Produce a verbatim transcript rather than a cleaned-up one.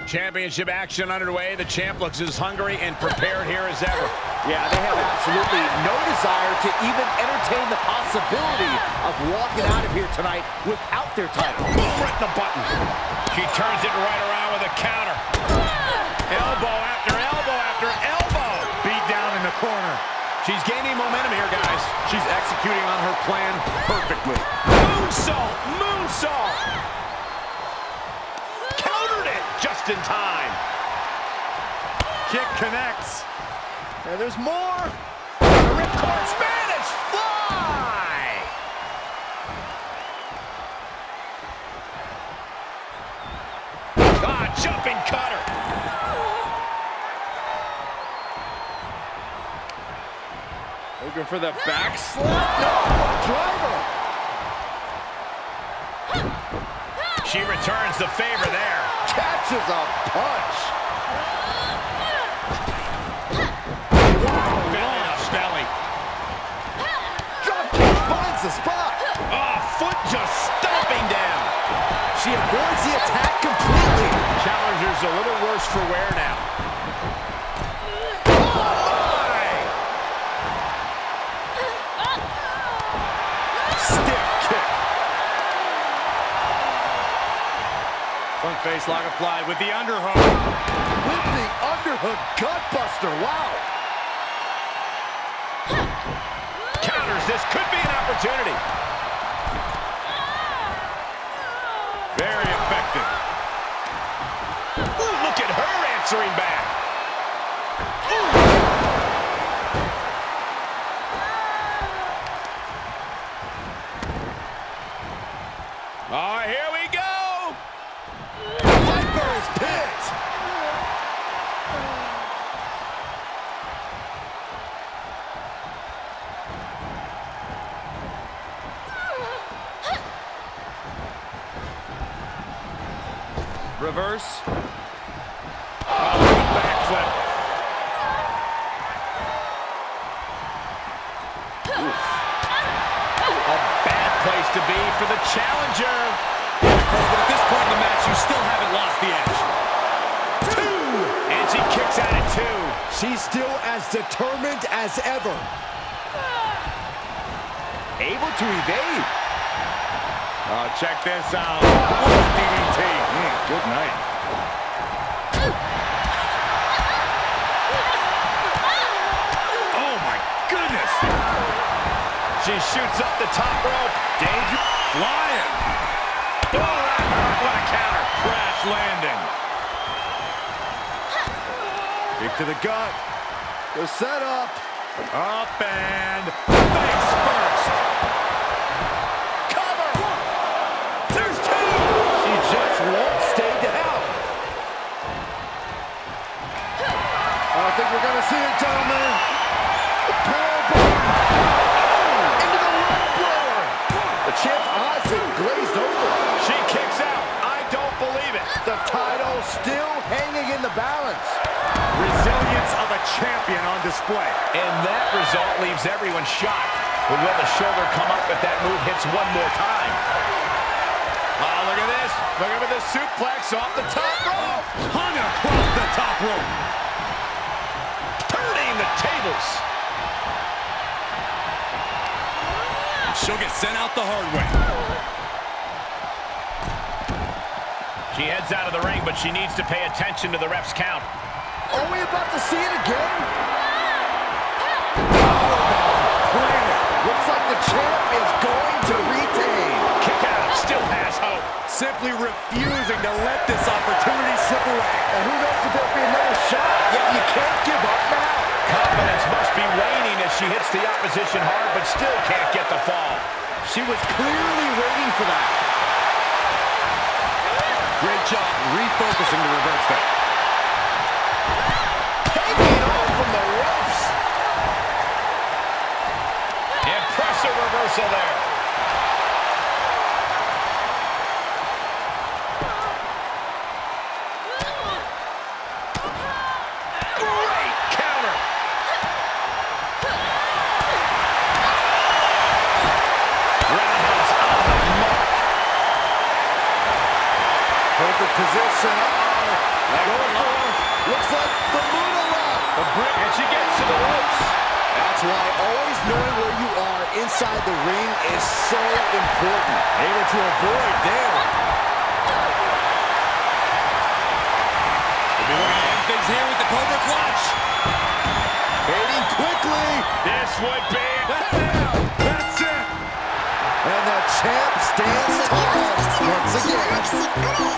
Championship action underway. The champ looks as hungry and prepared here as ever. Yeah, they have absolutely no desire to even entertain the possibility of walking out of here tonight without their title. Boom, right in the button. She turns it right around with a counter. Elbow after elbow after elbow. Beat down in the corner. She's gaining momentum here, guys. She's executing on her plan perfectly. Moonsault! Moonsault! Countered it just in time. Kick connects. And there's more. The ripcord Spanish fly! Ah, jumping cutter. Looking for the back slap. No, driver. She returns the favor there. Catches a punch. Belly to belly. Drop kick finds the spot. Oh, foot just stomping down. She avoids the attack completely. Challenger's a little worse for wear now. Front face lock applied with the underhook. With the underhook gutbuster, wow. Counters, this could be an opportunity. Very effective. Ooh, look at her answering back. Oh, here we go. Viper's pit. Reverse. Oh, backflip. A bad place to be for the challenger. But at this point in the match, you still haven't lost the edge. Two. And she kicks out at two. She's still as determined as ever. Able to evade. Oh, check this out. What a D D T. Man, good night. Oh, my goodness. She shoots up the top rope. Danger. Flying. Oh, that hurt. What a counter. Crash landing. Kick to the gut. The setup. Up and face first. Cover. There's two. She just won't stay down. I don't think we're going to see it, gentlemen. Into the rope blower. The champ's eyes have glazed over. She kicks out. I don't believe it. The title still hanging in the balance. Resilience of a champion on display. And that result leaves everyone shocked. But will the shoulder come up if that move hits one more time? Oh, look at this. Look at the suplex off the top rope. Hung across the top rope. Turning the tables. She'll get sent out the hard way. She heads out of the ring, but she needs to pay attention to the ref's count. Are we about to see it again? Looks like the champ is going to retain. Kick out, still has hope. Simply refusing to let this opportunity slip away. And who knows if there'll be another shot, yet you can't give up now. Confidence must be waning as she hits the opposition hard, but still can't get the fall. She was clearly waiting for that. Great job refocusing to reverse that. Taking it off from the ropes. Impressive reversal there. Great counter. Roundhouse on the mark. Perfect position. Uh-oh. Going for, looks like the Muda lock. The brick, and she gets to the ropes. That's why always knowing where you are inside the ring is so important. Able to avoid there. We'll be looking to end things here with the Cobra Clutch. Fading quickly. This would be That's it. That's it. And the champ stands tall once again.